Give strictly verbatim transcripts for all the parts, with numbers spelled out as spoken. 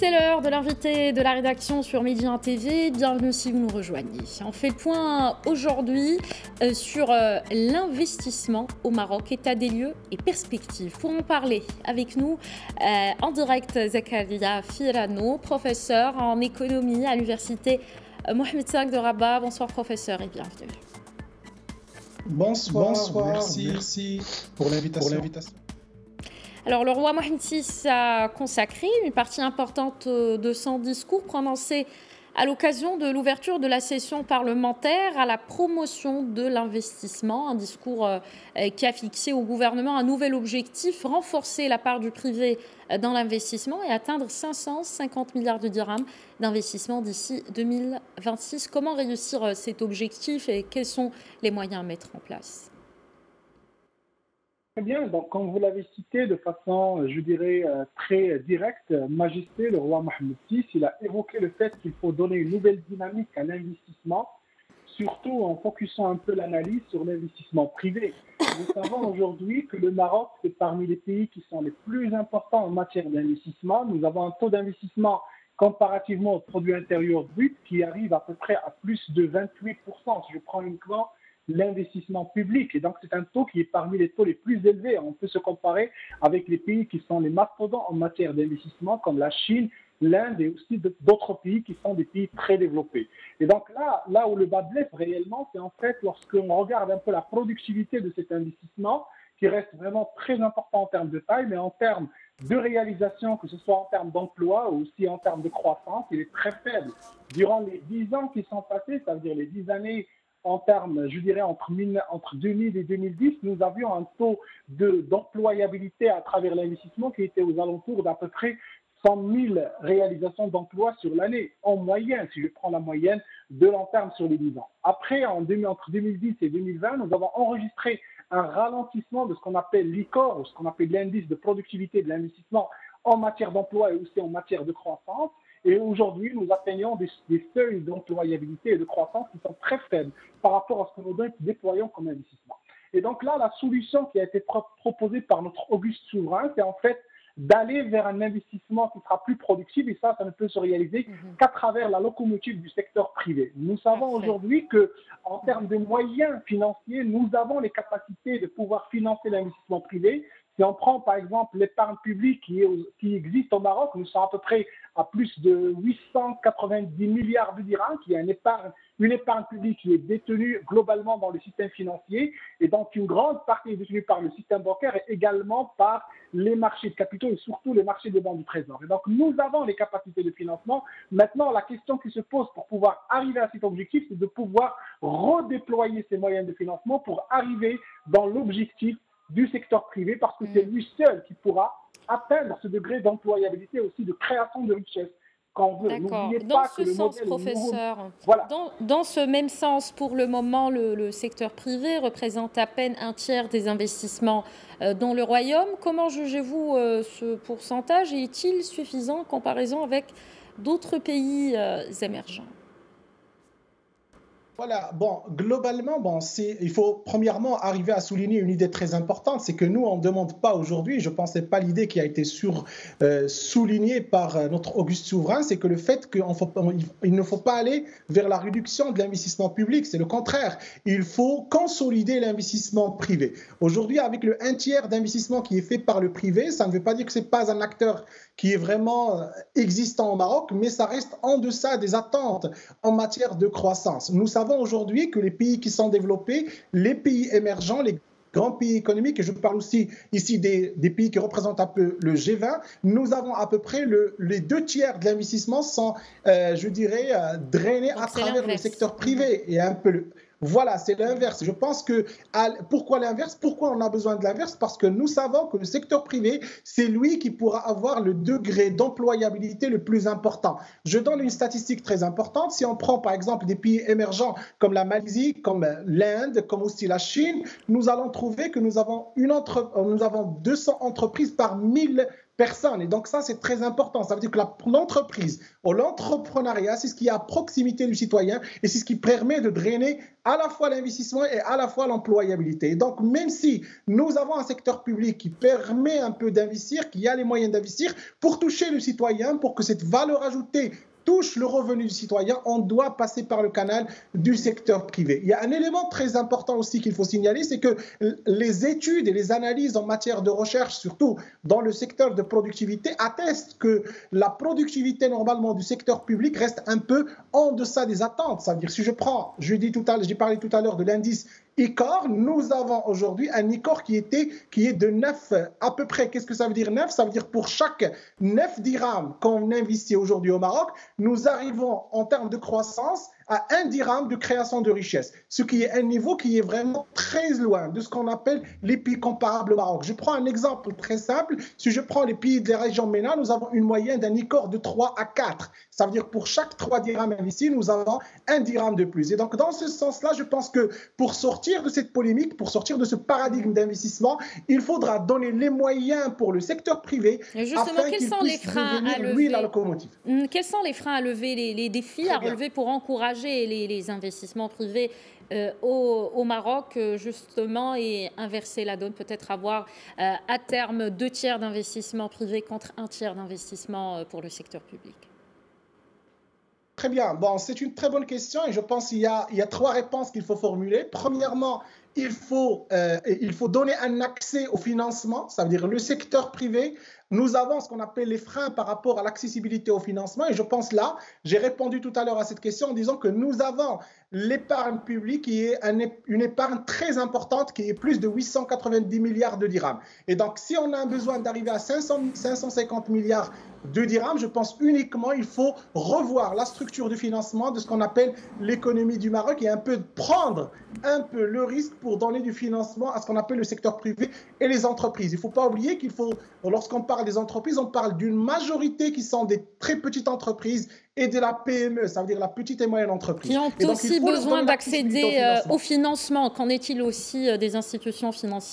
C'est l'heure de l'invité de la rédaction sur Midi un T V. Bienvenue si vous nous rejoignez. On fait le point aujourd'hui euh, sur euh, l'investissement au Maroc, état des lieux et perspectives. Pour en parler avec nous, euh, en direct, Zakaria Firano, professeur en économie à l'université Mohamed cinq de Rabat. Bonsoir professeur et bienvenue. Bonsoir, Bonsoir merci, merci pour l'invitation. Alors, le roi Mohamed six a consacré une partie importante de son discours prononcé à l'occasion de l'ouverture de la session parlementaire à la promotion de l'investissement. Un discours qui a fixé au gouvernement un nouvel objectif, renforcer la part du privé dans l'investissement et atteindre cinq cent cinquante milliards de dirhams d'investissement d'ici deux mille vingt-six. Comment réussir cet objectif et quels sont les moyens à mettre en place ? Très bien, donc comme vous l'avez cité de façon, je dirais, très directe, Majesté, le roi Mohamed six, il a évoqué le fait qu'il faut donner une nouvelle dynamique à l'investissement, surtout en focusant un peu l'analyse sur l'investissement privé. Nous savons aujourd'hui que le Maroc est parmi les pays qui sont les plus importants en matière d'investissement. Nous avons un taux d'investissement comparativement au produit intérieur brut qui arrive à peu près à plus de vingt-huit pour cent. Si je prends uniquement l'investissement public. Et donc, c'est un taux qui est parmi les taux les plus élevés. On peut se comparer avec les pays qui sont les mastodontes en matière d'investissement, comme la Chine, l'Inde et aussi d'autres pays qui sont des pays très développés. Et donc là, là où le bas blesse réellement, c'est en fait lorsqu'on regarde un peu la productivité de cet investissement, qui reste vraiment très important en termes de taille, mais en termes de réalisation, que ce soit en termes d'emploi ou aussi en termes de croissance, il est très faible. Durant les dix ans qui sont passés, ça veut dire les dix années en termes, je dirais, entre, entre deux mille et deux mille dix, nous avions un taux de, d'employabilité à travers l'investissement qui était aux alentours d'à peu près cent mille réalisations d'emplois sur l'année, en moyenne, si je prends la moyenne de long terme sur les dix ans. Après, en deux mille, entre deux mille dix et deux mille vingt, nous avons enregistré un ralentissement de ce qu'on appelle l'I C O R, ou ce qu'on appelle l'indice de productivité de l'investissement en matière d'emploi et aussi en matière de croissance. Et aujourd'hui, nous atteignons des, des seuils d'employabilité et de croissance qui sont très faibles par rapport à ce que nous déployons comme investissement. Et donc là, la solution qui a été pro- proposée par notre auguste souverain, c'est en fait d'aller vers un investissement qui sera plus productif, et ça, ça ne peut se réaliser mmh. qu'à travers la locomotive du secteur privé. Nous savons Parfait. aujourd'hui qu'en termes de moyens financiers, nous avons les capacités de pouvoir financer l'investissement privé. Si on prend par exemple l'épargne publique qui, est, qui existe au Maroc, nous sommes à peu près à plus de huit cent quatre-vingt-dix milliards de dirhams, qui est une épargne, une épargne publique qui est détenue globalement dans le système financier, et donc une grande partie est détenue par le système bancaire et également par les marchés de capitaux et surtout les marchés de banque du trésor. Et donc nous avons les capacités de financement. Maintenant, la question qui se pose pour pouvoir arriver à cet objectif, c'est de pouvoir redéployer ces moyens de financement pour arriver dans l'objectif du secteur privé, parce que c'est lui seul qui pourra atteindre ce degré d'employabilité aussi de création de richesse qu'on veut. D'accord. Dans ce sens, professeur, nouveau... voilà. dans, dans ce même sens, pour le moment, le, le secteur privé représente à peine un tiers des investissements euh, dans le royaume. Comment jugez-vous euh, ce pourcentage et est-il suffisant en comparaison avec d'autres pays euh, émergents ? Voilà, bon, globalement, bon, c'est, il faut premièrement arriver à souligner une idée très importante, c'est que nous, on ne demande pas aujourd'hui, je ne pensais pas l'idée qui a été sur, euh, soulignée par euh, notre auguste souverain, c'est que le fait qu'il ne faut pas aller vers la réduction de l'investissement public, c'est le contraire. Il faut consolider l'investissement privé. Aujourd'hui, avec le un tiers d'investissement qui est fait par le privé, ça ne veut pas dire que ce n'est pas un acteur qui est vraiment existant au Maroc, mais ça reste en deçà des attentes en matière de croissance. Nous savons aujourd'hui que les pays qui sont développés, les pays émergents, les grands pays économiques, et je parle aussi ici des, des pays qui représentent un peu le G vingt, nous avons à peu près le, les deux tiers de l'investissement sont, euh, je dirais, euh, drainés Donc à travers le secteur privé et un peu le... Voilà, c'est l'inverse. Je pense que, pourquoi l'inverse? Pourquoi on a besoin de l'inverse? Parce que nous savons que le secteur privé, c'est lui qui pourra avoir le degré d'employabilité le plus important. Je donne une statistique très importante. Si on prend par exemple des pays émergents comme la Malaisie, comme l'Inde, comme aussi la Chine, nous allons trouver que nous avons, une entre... nous avons deux cents entreprises par mille personnes. Et donc ça, c'est très important. Ça veut dire que l'entreprise ou l'entrepreneuriat, c'est ce qui est à proximité du citoyen et c'est ce qui permet de drainer à la fois l'investissement et à la fois l'employabilité. Et donc, même si nous avons un secteur public qui permet un peu d'investir, qui a les moyens d'investir, pour toucher le citoyen, pour que cette valeur ajoutée touche le revenu du citoyen, on doit passer par le canal du secteur privé. Il y a un élément très important aussi qu'il faut signaler, c'est que les études et les analyses en matière de recherche, surtout dans le secteur de productivité, attestent que la productivité normalement du secteur public reste un peu en deçà des attentes. Ça veut dire, si je prends, je dis tout à l'heure, j'ai parlé tout à l'heure de l'indice I C O R, nous avons aujourd'hui un I C O R qui, était, qui est de neuf à peu près. Qu'est-ce que ça veut dire neuf? Ça veut dire pour chaque neuf dirhams qu'on investit aujourd'hui au Maroc, nous arrivons en termes de croissance à un dirham de création de richesse, ce qui est un niveau qui est vraiment très loin de ce qu'on appelle les pays comparables au Maroc. Je prends un exemple très simple. Si je prends les pays de la région MENA, nous avons une moyenne d'un I C O R de trois à quatre. Ça veut dire pour chaque trois dirhams investis, nous avons un dirham de plus. Et donc, dans ce sens-là, je pense que pour sortir de cette polémique, pour sortir de ce paradigme d'investissement, il faudra donner les moyens pour le secteur privé. Justement, afin quels qu'il sont les puisse freins devenir, à lever lui, la locomotive. Quels sont les freins à lever, les, les défis Très à bien. relever pour encourager les, les investissements privés euh, au, au Maroc, euh, justement, et inverser la donne, peut-être avoir euh, à terme deux tiers d'investissement privé contre un tiers d'investissement euh, pour le secteur public? Très bien. Bon, c'est une très bonne question et je pense qu'il y a, il y a trois réponses qu'il faut formuler. Premièrement, il faut, euh, il faut donner un accès au financement, ça veut dire le secteur privé. Nous avons ce qu'on appelle les freins par rapport à l'accessibilité au financement et je pense là, j'ai répondu tout à l'heure à cette question en disant que nous avons l'épargne publique qui est un, une épargne très importante qui est plus de huit cent quatre-vingt-dix milliards de dirhams. Et donc, si on a un besoin d'arriver à cinq cents, cinq cent cinquante milliards de dirhams, je pense uniquement il faut revoir la structure du financement de ce qu'on appelle l'économie du Maroc et un peu prendre un peu le risque pour donner du financement à ce qu'on appelle le secteur privé et les entreprises. Il ne faut pas oublier qu'il faut, lorsqu'on parle des entreprises, on parle d'une majorité qui sont des très petites entreprises et de la P M E, ça veut dire la petite et moyenne entreprise. Qui ont donc, aussi besoin d'accéder au, au financement. Qu'en est-il aussi des institutions financières ?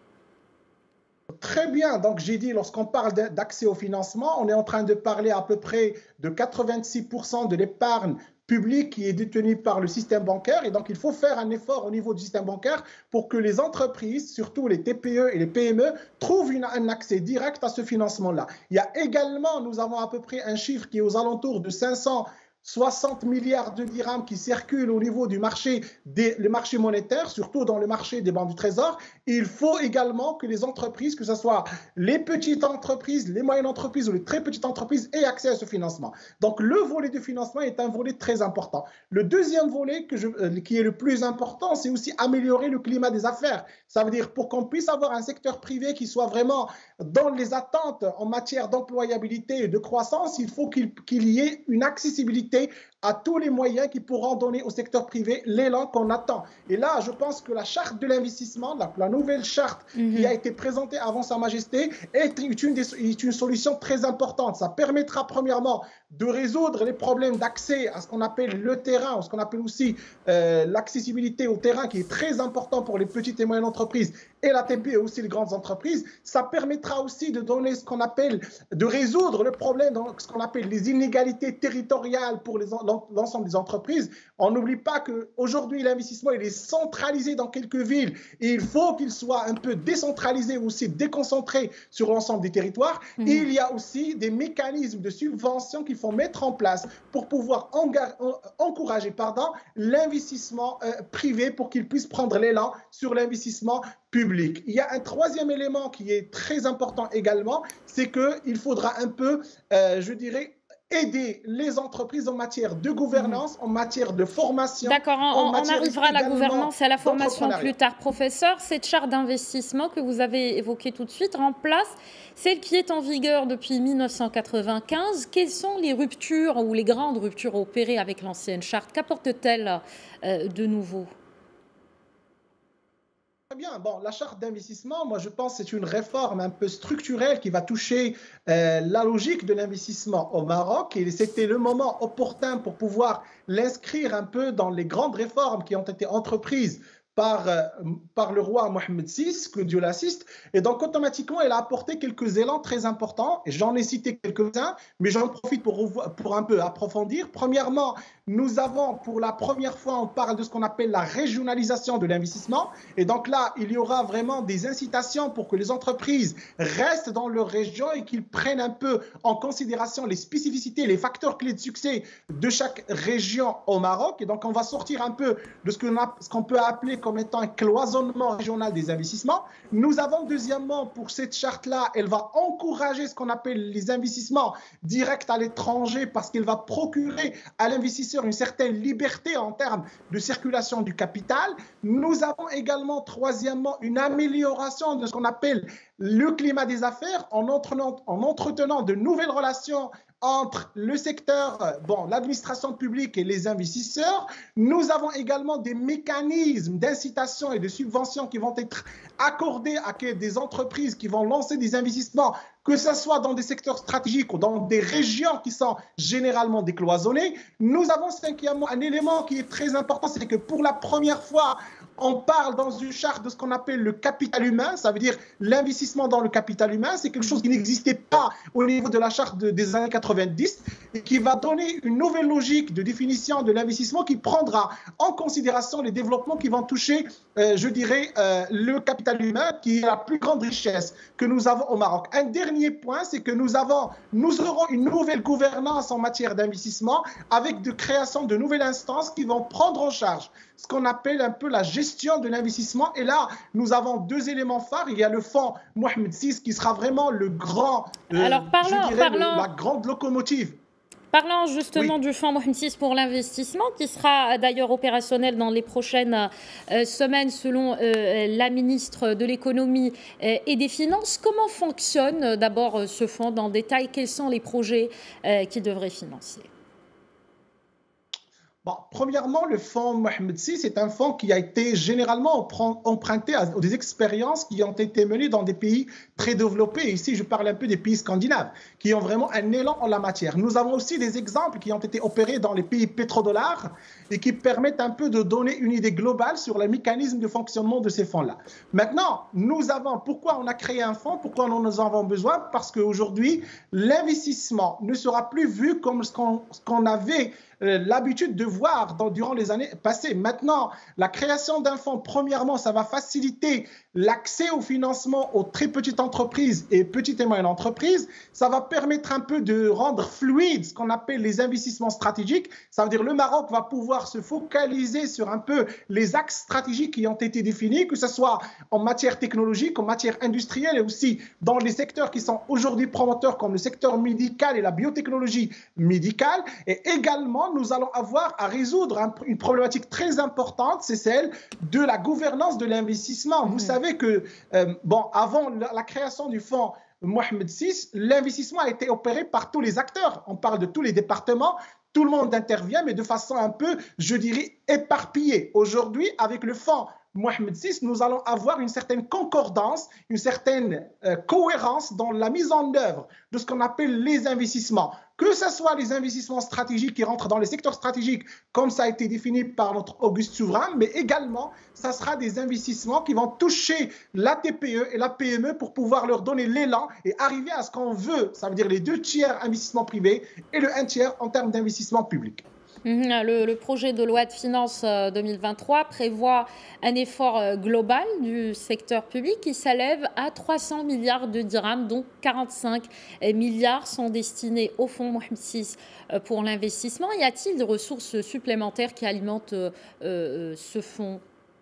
Très bien. Donc, j'ai dit, lorsqu'on parle d'accès au financement, on est en train de parler à peu près de quatre-vingt-six pour cent de l'épargne public qui est détenu par le système bancaire. Et donc, il faut faire un effort au niveau du système bancaire pour que les entreprises, surtout les T P E et les P M E, trouvent une, un accès direct à ce financement-là. Il y a également, nous avons à peu près un chiffre qui est aux alentours de cinq cent soixante milliards de dirhams qui circulent au niveau du marché, des, le marché monétaire, surtout dans le marché des banques du Trésor. Il faut également que les entreprises, que ce soit les petites entreprises, les moyennes entreprises ou les très petites entreprises, aient accès à ce financement. Donc, le volet de financement est un volet très important. Le deuxième volet que je, euh, qui est le plus important, c'est aussi améliorer le climat des affaires. Ça veut dire pour qu'on puisse avoir un secteur privé qui soit vraiment dans les attentes en matière d'employabilité et de croissance, il faut qu'il qu'il y ait une accessibilité à tous les moyens qui pourront donner au secteur privé l'élan qu'on attend. Et là, je pense que la charte de l'investissement, la, la nouvelle charte mm-hmm. qui a été présentée avant Sa Majesté, est une, des, est une solution très importante. Ça permettra premièrement de résoudre les problèmes d'accès à ce qu'on appelle le terrain, ou ce qu'on appelle aussi euh, l'accessibilité au terrain, qui est très important pour les petites et moyennes entreprises et la T P E et aussi les grandes entreprises. Ça permettra aussi de donner ce qu'on appelle, de résoudre le problème dans ce qu'on appelle les inégalités territoriales pour l'ensemble des entreprises. On n'oublie pas qu'aujourd'hui, l'investissement, il est centralisé dans quelques villes et il faut qu'il soit un peu décentralisé ou aussi déconcentré sur l'ensemble des territoires. Mmh. Et il y a aussi des mécanismes de subvention qu'il faut mettre en place pour pouvoir encourager pardon, l'investissement euh, privé pour qu'il puisse prendre l'élan sur l'investissement public. Il y a un troisième élément qui est très important également, c'est qu'il faudra un peu, euh, je dirais, aider les entreprises en matière de gouvernance, mmh. en matière de formation. D'accord, on, on arrivera à la gouvernance et à la formation plus tard. Professeur, cette charte d'investissement que vous avez évoquée tout de suite remplace celle qui est en vigueur depuis mille neuf cent quatre-vingt-quinze. Quelles sont les ruptures ou les grandes ruptures opérées avec l'ancienne charte? Qu'apporte-t-elle euh, de nouveau? Très bien. Bon, la charte d'investissement, moi je pense que c'est une réforme un peu structurelle qui va toucher euh, la logique de l'investissement au Maroc et c'était le moment opportun pour pouvoir l'inscrire un peu dans les grandes réformes qui ont été entreprises par, euh, par le roi Mohammed six, que Dieu l'assiste. Et donc, automatiquement, elle a apporté quelques élans très importants. Et j'en ai cité quelques-uns, mais j'en profite pour, pour un peu approfondir. Premièrement, nous avons, pour la première fois, on parle de ce qu'on appelle la régionalisation de l'investissement. Et donc là, il y aura vraiment des incitations pour que les entreprises restent dans leur région et qu'ils prennent un peu en considération les spécificités, les facteurs clés de succès de chaque région au Maroc. Et donc, on va sortir un peu de ce qu'on a, ce qu'on peut appeler comme étant un cloisonnement régional des investissements. Nous avons, deuxièmement, pour cette charte-là, elle va encourager ce qu'on appelle les investissements directs à l'étranger parce qu'elle va procurer à l'investisseur une certaine liberté en termes de circulation du capital. Nous avons également, troisièmement, une amélioration de ce qu'on appelle le climat des affaires en entretenant, en entretenant de nouvelles relations entre le secteur, bon, l'administration publique et les investisseurs. Nous avons également des mécanismes d'incitation et de subvention qui vont être accordés à des entreprises qui vont lancer des investissements, que ce soit dans des secteurs stratégiques ou dans des régions qui sont généralement décloisonnées. Nous avons cinquièmement un élément qui est très important, c'est que pour la première fois, on parle dans une charte de ce qu'on appelle le capital humain, ça veut dire l'investissement dans le capital humain. C'est quelque chose qui n'existait pas au niveau de la charte de, des années quatre-vingt-dix et qui va donner une nouvelle logique de définition de l'investissement qui prendra en considération les développements qui vont toucher, euh, je dirais, euh, le capital humain, qui est la plus grande richesse que nous avons au Maroc. Un dernier point, c'est que nous, avons, nous aurons une nouvelle gouvernance en matière d'investissement avec de création de nouvelles instances qui vont prendre en charge ce qu'on appelle un peu la gestion de l'investissement. Et là, nous avons deux éléments phares. Il y a le fonds Mohammed six qui sera vraiment le grand, euh, Alors, parlons, je dirais, parlons, le, la grande locomotive. Parlant justement oui. du fonds Mohammed six pour l'investissement, qui sera d'ailleurs opérationnel dans les prochaines euh, semaines selon euh, la ministre de l'économie euh, et des finances. Comment fonctionne euh, d'abord ce fonds dans le détail? Quels sont les projets euh, qu'il devrait financer? Bon, premièrement, le fonds Mohammed six est un fonds qui a été généralement emprunté à des expériences qui ont été menées dans des pays très développés. Ici, je parle un peu des pays scandinaves, qui ont vraiment un élan en la matière. Nous avons aussi des exemples qui ont été opérés dans les pays pétrodollars et qui permettent un peu de donner une idée globale sur le mécanisme de fonctionnement de ces fonds-là. Maintenant, nous avons, pourquoi on a créé un fonds? Pourquoi nous en avons besoin? Parce qu'aujourd'hui, l'investissement ne sera plus vu comme ce qu'on ce qu'on avait l'habitude de voir dans, durant les années passées. Maintenant, la création d'un fonds, premièrement, ça va faciliter l'accès au financement aux très petites entreprises et petites et moyennes entreprises. Ça va permettre un peu de rendre fluide ce qu'on appelle les investissements stratégiques. Ça veut dire que le Maroc va pouvoir se focaliser sur un peu les axes stratégiques qui ont été définis, que ce soit en matière technologique, en matière industrielle et aussi dans les secteurs qui sont aujourd'hui promoteurs comme le secteur médical et la biotechnologie médicale. Et également, nous allons avoir à résoudre un, une problématique très importante, c'est celle de la gouvernance de l'investissement. Mmh. Vous savez que, euh, bon, avant la, la création du fonds Mohammed six, l'investissement a été opéré par tous les acteurs. On parle de tous les départements, tout le monde intervient, mais de façon un peu, je dirais, éparpillée. Aujourd'hui, avec le fonds Mohammed six, nous allons avoir une certaine concordance, une certaine euh, cohérence dans la mise en œuvre de ce qu'on appelle les investissements. Que ce soit les investissements stratégiques qui rentrent dans les secteurs stratégiques, comme ça a été défini par notre auguste souverain, mais également, ça sera des investissements qui vont toucher la T P E et la P M E pour pouvoir leur donner l'élan et arriver à ce qu'on veut, ça veut dire les deux tiers investissements privés et le un tiers en termes d'investissement public. Le, le projet de loi de finances deux mille vingt-trois prévoit un effort global du secteur public qui s'élève à trois cents milliards de dirhams, dont quarante-cinq milliards sont destinés au fonds Mohammed six pour l'investissement. Y a-t-il des ressources supplémentaires qui alimentent euh, ce fonds ?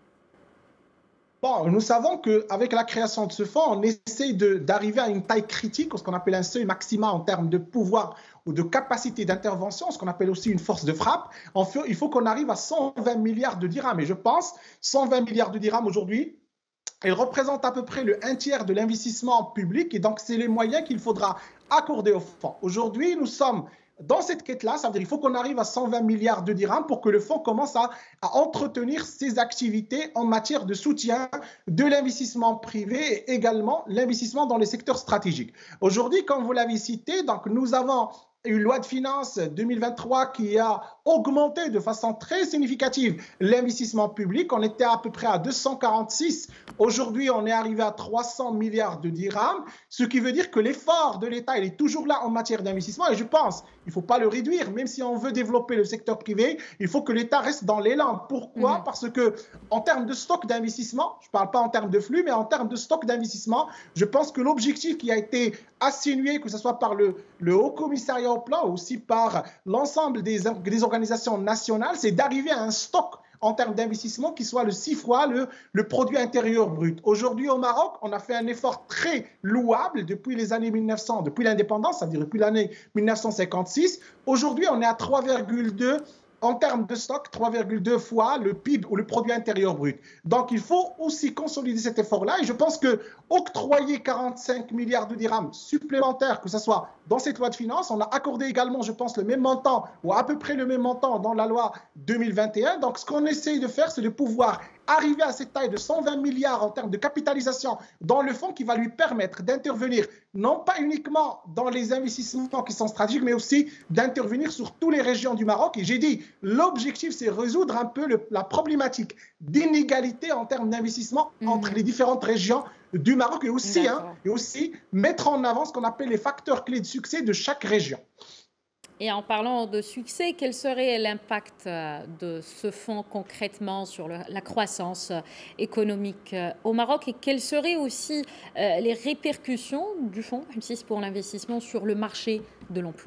Bon, nous savons qu'avec la création de ce fonds, on essaie d'arriver à une taille critique, ce qu'on appelle un seuil maximal en termes de pouvoir ou de capacité d'intervention, ce qu'on appelle aussi une force de frappe. Enfin, il faut qu'on arrive à cent vingt milliards de dirhams. Et je pense, cent vingt milliards de dirhams aujourd'hui, elle représente à peu près le un tiers de l'investissement public. Et donc, c'est les moyens qu'il faudra accorder au fonds. Aujourd'hui, nous sommes dans cette quête-là, ça veut dire qu'il faut qu'on arrive à cent vingt milliards de dirhams pour que le fonds commence à, à entretenir ses activités en matière de soutien de l'investissement privé et également l'investissement dans les secteurs stratégiques. Aujourd'hui, comme vous l'avez cité, donc nous avons une loi de finances deux mille vingt-trois qui a augmenté de façon très significative l'investissement public. On était à peu près à deux cent quarante-six. Aujourd'hui, on est arrivé à trois cents milliards de dirhams, ce qui veut dire que l'effort de l'État, il est toujours là en matière d'investissement. Et je pense, il ne faut pas le réduire. Même si on veut développer le secteur privé, il faut que l'État reste dans l'élan. Pourquoi ? Mmh. Parce que en termes de stock d'investissement, je ne parle pas en termes de flux, mais en termes de stock d'investissement, je pense que l'objectif qui a été assigné, que ce soit par le, le Haut Commissariat au Plan, aussi par l'ensemble des, des organisations nationales, c'est d'arriver à un stock en termes d'investissement qui soit le six fois le, le produit intérieur brut. Aujourd'hui au Maroc, on a fait un effort très louable depuis les années mille neuf cents, depuis l'indépendance, c'est-à-dire depuis l'année mille neuf cent cinquante-six. Aujourd'hui, on est à trois virgule deux en termes de stock, trois virgule deux fois le P I B ou le produit intérieur brut. Donc, il faut aussi consolider cet effort-là. Et je pense que octroyer quarante-cinq milliards de dirhams supplémentaires, que ce soit dans cette loi de finances, on a accordé également, je pense, le même montant ou à peu près le même montant dans la loi deux mille vingt et un. Donc, ce qu'on essaye de faire, c'est de pouvoir arriver à cette taille de cent vingt milliards en termes de capitalisation dans le fonds qui va lui permettre d'intervenir non pas uniquement dans les investissements qui sont stratégiques, mais aussi d'intervenir sur toutes les régions du Maroc. Et j'ai dit, l'objectif, c'est résoudre un peu le, la problématique d'inégalité en termes d'investissement mmh. entre les différentes régions du Maroc et aussi, hein, et aussi mettre en avant ce qu'on appelle les facteurs clés de succès de chaque région. Et en parlant de succès, quel serait l'impact de ce fonds concrètement sur le, la croissance économique au Maroc et quelles seraient aussi euh, les répercussions du fonds M six pour l'investissement sur le marché de l'emploi ?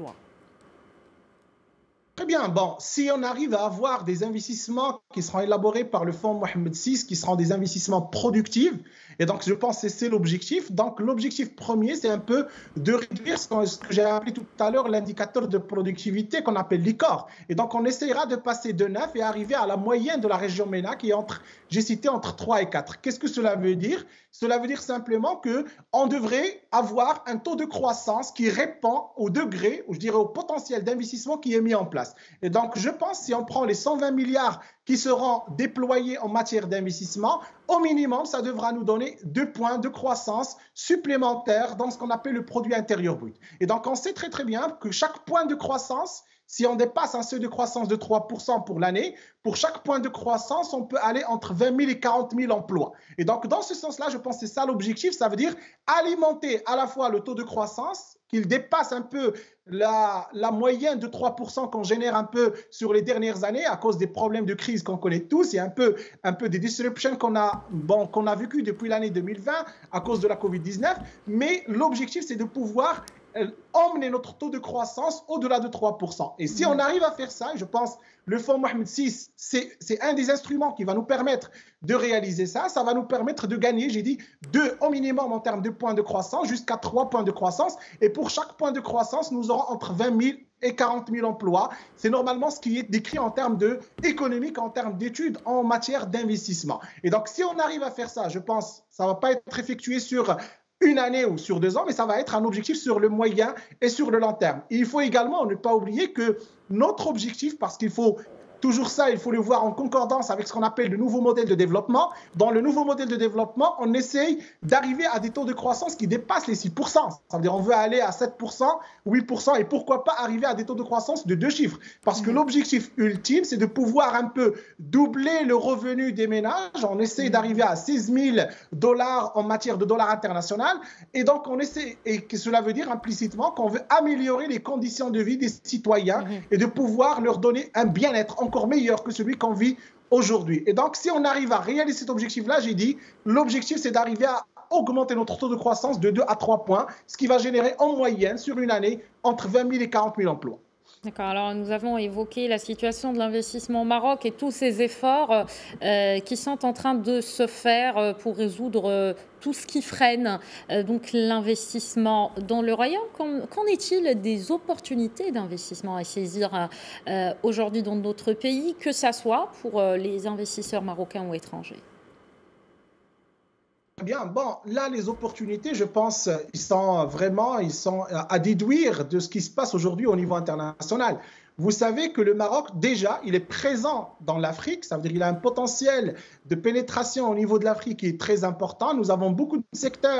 Très bien. Bon, si on arrive à avoir des investissements qui seront élaborés par le fonds Mohamed six, qui seront des investissements productifs, et donc je pense que c'est l'objectif. Donc l'objectif premier, c'est un peu de réduire ce que j'ai appelé tout à l'heure l'indicateur de productivité qu'on appelle l'I C O R. Et donc on essaiera de passer de neuf et arriver à la moyenne de la région MENA qui est entre, j'ai cité, entre trois et quatre. Qu'est-ce que cela veut dire ? Cela veut dire simplement qu'on devrait avoir un taux de croissance qui répond au degré, ou je dirais au potentiel d'investissement qui est mis en place. Et donc, je pense, si on prend les cent vingt milliards qui seront déployés en matière d'investissement, au minimum, ça devra nous donner deux points de croissance supplémentaires dans ce qu'on appelle le produit intérieur brut. Et donc, on sait très très bien que chaque point de croissance, si on dépasse un seuil de croissance de trois pour cent pour l'année, pour chaque point de croissance, on peut aller entre vingt mille et quarante mille emplois. Et donc, dans ce sens-là, je pense que c'est ça l'objectif. Ça veut dire alimenter à la fois le taux de croissance, qu'il dépasse un peu la, la moyenne de trois pour cent qu'on génère un peu sur les dernières années à cause des problèmes de crise qu'on connaît tous et un peu, un peu des disruptions qu'on a, bon, qu'on a vécues depuis l'année deux mille vingt à cause de la covid dix-neuf. Mais l'objectif, c'est de pouvoir emmener notre taux de croissance au-delà de trois pour cent. Et si on arrive à faire ça, je pense le fonds Mohamed six, c'est un des instruments qui va nous permettre de réaliser ça. Ça va nous permettre de gagner, j'ai dit, deux au minimum en termes de points de croissance, jusqu'à trois points de croissance. Et pour chaque point de croissance, nous aurons entre vingt mille et quarante mille emplois. C'est normalement ce qui est décrit en termes de économique, en termes d'études, en matière d'investissement. Et donc, si on arrive à faire ça, je pense, ça ne va pas être effectué sur une année ou sur deux ans, mais ça va être un objectif sur le moyen et sur le long terme. Et il faut également ne pas oublier que notre objectif, parce qu'il faut toujours ça, il faut le voir en concordance avec ce qu'on appelle le nouveau modèle de développement. Dans le nouveau modèle de développement, on essaye d'arriver à des taux de croissance qui dépassent les six pour cent. Ça veut dire qu'on veut aller à sept pour cent, huit pour cent et pourquoi pas arriver à des taux de croissance de deux chiffres. Parce que l'objectif ultime, c'est de pouvoir un peu doubler le revenu des ménages. On essaie d'arriver à seize mille dollars en matière de dollars international. Et donc, on essaie, et que cela veut dire implicitement qu'on veut améliorer les conditions de vie des citoyens et de pouvoir leur donner un bien-être encore meilleur que celui qu'on vit aujourd'hui. Et donc, si on arrive à réaliser cet objectif-là, j'ai dit, l'objectif, c'est d'arriver à augmenter notre taux de croissance de deux à trois points, ce qui va générer en moyenne, sur une année, entre vingt mille et quarante mille emplois. D'accord. Alors, nous avons évoqué la situation de l'investissement au Maroc et tous ces efforts euh, qui sont en train de se faire pour résoudre euh, tout ce qui freine euh, donc l'investissement dans le royaume. Qu'en est-il des opportunités d'investissement à saisir euh, aujourd'hui dans notre pays, que ça soit pour euh, les investisseurs marocains ou étrangers ? Bien, bon, là, les opportunités, je pense, ils sont vraiment ils sont à déduire de ce qui se passe aujourd'hui au niveau international. Vous savez que le Maroc, déjà, il est présent dans l'Afrique, ça veut dire qu'il a un potentiel de pénétration au niveau de l'Afrique qui est très important. Nous avons beaucoup de secteurs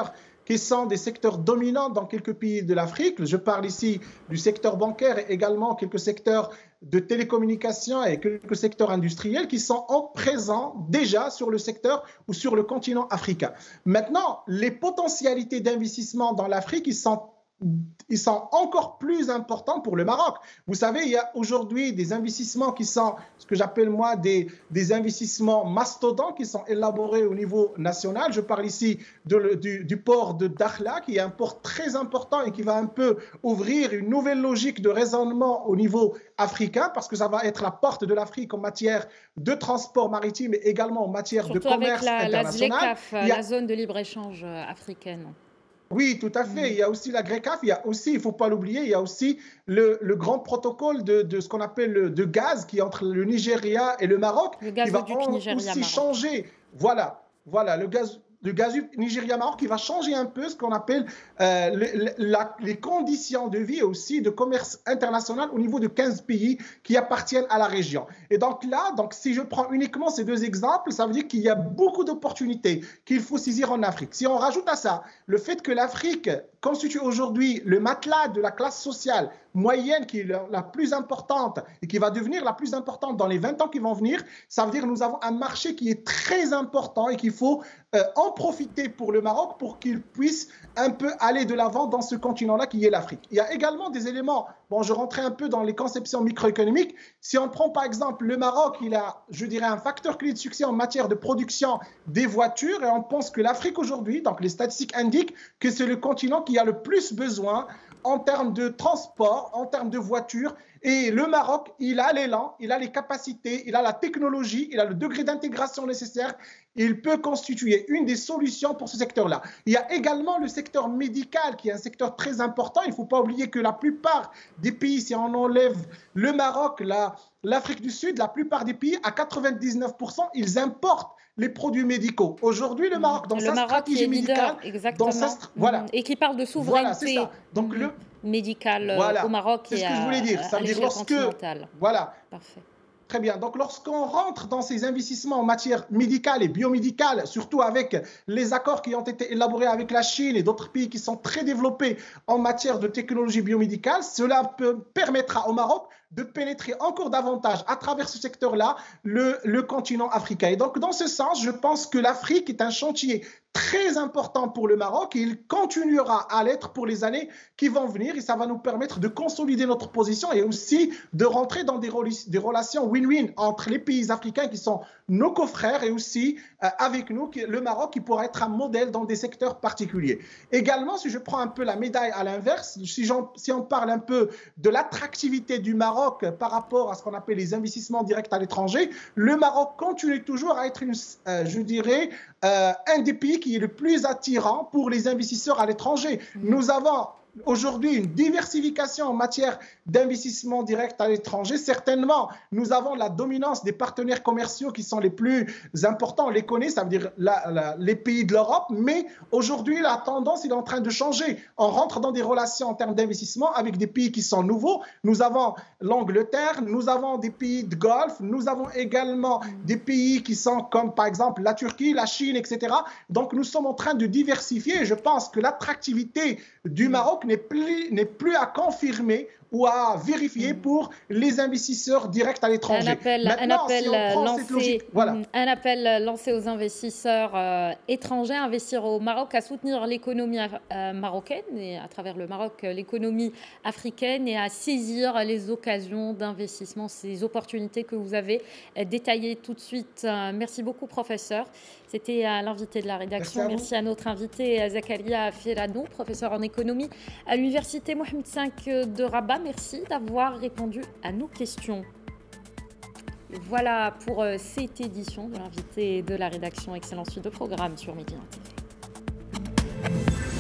qui sont des secteurs dominants dans quelques pays de l'Afrique. Je parle ici du secteur bancaire et également quelques secteurs de télécommunications et quelques secteurs industriels qui sont en présent déjà sur le secteur ou sur le continent africain. Maintenant, les potentialités d'investissement dans l'Afrique, ils sont ils sont encore plus importants pour le Maroc. Vous savez, il y a aujourd'hui des investissements qui sont, ce que j'appelle moi, des, des investissements mastodontes qui sont élaborés au niveau national. Je parle ici de, du, du port de Dakhla, qui est un port très important et qui va un peu ouvrir une nouvelle logique de raisonnement au niveau africain, parce que ça va être la porte de l'Afrique en matière de transport maritime et également en matière Surtout de commerce avec la, international. La ZLECAf, a... la zone de libre-échange africaine. Oui, tout à fait. Il y a aussi la GRECAF, il y a aussi, il ne faut pas l'oublier, il y a aussi le, le grand protocole de, de ce qu'on appelle le, de gaz qui est entre le Nigeria et le Maroc, le qui va en, aussi changer. Voilà, voilà, le gaz le gazoduc Nigeria-Maroc qui va changer un peu ce qu'on appelle euh, le, la, les conditions de vie et aussi de commerce international au niveau de quinze pays qui appartiennent à la région. Et donc là, donc, si je prends uniquement ces deux exemples, ça veut dire qu'il y a beaucoup d'opportunités qu'il faut saisir en Afrique. Si on rajoute à ça le fait que l'Afrique constitue aujourd'hui le matelas de la classe sociale moyenne qui est la plus importante et qui va devenir la plus importante dans les vingt ans qui vont venir, ça veut dire que nous avons un marché qui est très important et qu'il faut euh, en profiter pour le Maroc pour qu'il puisse un peu aller de l'avant dans ce continent-là qui est l'Afrique. Il y a également des éléments, bon, je rentrais un peu dans les conceptions microéconomiques. Si on prend par exemple le Maroc, il a, je dirais, un facteur clé de succès en matière de production des voitures et on pense que l'Afrique aujourd'hui, donc les statistiques indiquent que c'est le continent qui a le plus besoin en termes de transport, en termes de voitures. Et le Maroc, il a l'élan, il a les capacités, il a la technologie, il a le degré d'intégration nécessaire. Il peut constituer une des solutions pour ce secteur-là. Il y a également le secteur médical qui est un secteur très important. Il ne faut pas oublier que la plupart des pays, si on enlève le Maroc, la, l'Afrique du Sud, la plupart des pays, à quatre-vingt-dix-neuf pour cent, ils importent les produits médicaux. Aujourd'hui, le Maroc, dans le sa Maroc stratégie médicale, exactement. Dans sa, voilà. Et qui parle de souveraineté voilà, c'est ça. Donc, le, médicale voilà. au Maroc c'est et ce que à, je voulais dire. Ça veut dire lorsque, voilà. Parfait. Très bien. Donc, lorsqu'on rentre dans ces investissements en matière médicale et biomédicale, surtout avec les accords qui ont été élaborés avec la Chine et d'autres pays qui sont très développés en matière de technologie biomédicale, cela peut, permettra au Maroc de pénétrer encore davantage à travers ce secteur-là le, le continent africain. Et donc, dans ce sens, je pense que l'Afrique est un chantier très important pour le Maroc et il continuera à l'être pour les années qui vont venir et ça va nous permettre de consolider notre position et aussi de rentrer dans des, des relations win-win entre les pays africains qui sont nos confrères et aussi euh, avec nous, le Maroc qui pourra être un modèle dans des secteurs particuliers. Également, si je prends un peu la médaille à l'inverse, si, si on parle un peu de l'attractivité du Maroc par rapport à ce qu'on appelle les investissements directs à l'étranger, le Maroc continue toujours à être, une, euh, je dirais, euh, un des pays qui est le plus attirant pour les investisseurs à l'étranger. Mmh. Nous avons aujourd'hui une diversification en matière d'investissement direct à l'étranger. Certainement, nous avons la dominance des partenaires commerciaux qui sont les plus importants. On les connaît, ça veut dire la, la, les pays de l'Europe. Mais aujourd'hui, la tendance est en train de changer. On rentre dans des relations en termes d'investissement avec des pays qui sont nouveaux. Nous avons l'Angleterre, nous avons des pays de Golfe, nous avons également des pays qui sont comme par exemple la Turquie, la Chine, et cetera. Donc, nous sommes en train de diversifier. Je pense que l'attractivité du Maroc n'est plus, n'est plus à confirmer ou à vérifier pour les investisseurs directs à l'étranger. Un appel, Maintenant, un appel, si lancé, logique, voilà. un appel lancé aux investisseurs euh, étrangers à investir au Maroc, à soutenir l'économie euh, marocaine et à travers le Maroc l'économie africaine et à saisir les occasions d'investissement, ces opportunités que vous avez détaillées tout de suite. Euh, merci beaucoup, professeur. C'était l'invité de la rédaction. Merci à, Merci à notre invité Zakaria Ferrano, professeur en économie à l'université Mohamed cinq de Rabat. Merci d'avoir répondu à nos questions. Voilà pour cette édition de l'invité de la rédaction. Excellente suite de programme sur Médina T V.